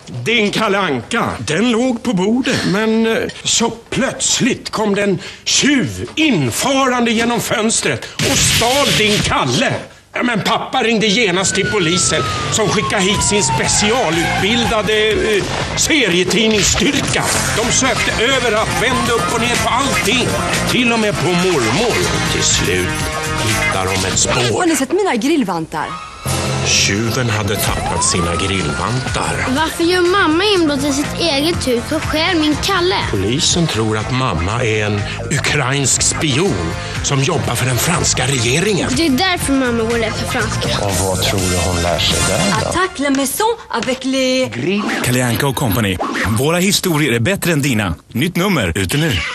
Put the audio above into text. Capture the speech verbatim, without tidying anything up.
Din Kalle Anka, den låg på bordet. Men eh, så plötsligt kom den tjuv infarande genom fönstret och stal din Kalle. Ja, men pappa ringde genast till polisen som skickade hit sin specialutbildade eh, serietidningsstyrka. De sökte överallt, vände upp och ner på allting. Till och med på mormor. Till slut hittar de ett spår. Har ni sett mina grillvantar? Tjuven hade tappat sina grillvantar. Varför gör mamma inbrott i sitt eget hus och skär min Kalle? Polisen tror att mamma är en ukrainsk spion som jobbar för den franska regeringen. Det är därför mamma går lära för franska. Och vad tror du hon lär sig där då? Attaque la maison avec les... Kalle Anka och Company. Våra historier är bättre än dina. Nytt nummer ute nu.